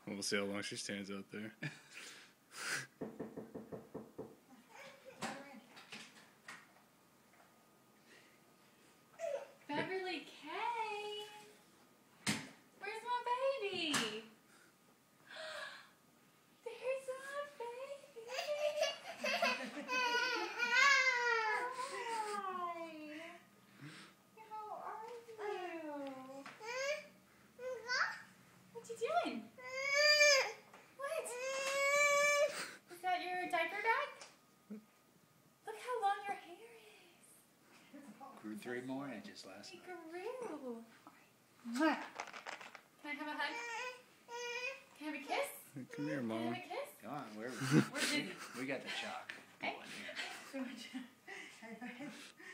We'll see how long she stands out there. Beverly K. Where's my baby? There's my baby. Hi. How are you? What you doing? What? Is that your diaper bag? Look how long your hair is. Grew 3 more inches last It night. grew. Can I have a hug? Can I have a kiss? Come here, Can I Mom. have a kiss? Come on, we got the chalk. Hey. Going here.